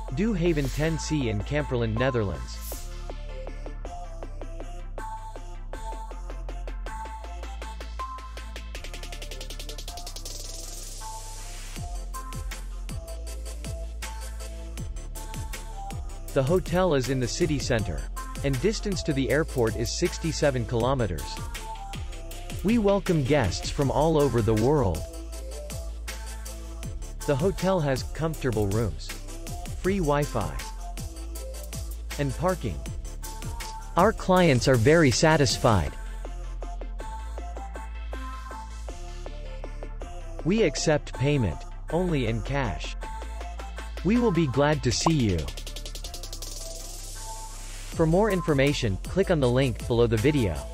Do Haven 10C in Kamperland, Netherlands. The hotel is in the city center, and distance to the airport is 67 kilometers. We welcome guests from all over the world. The hotel has comfortable rooms, free Wi-Fi, and parking. Our clients are very satisfied. We accept payment only in cash. We will be glad to see you. For more information, click on the link below the video.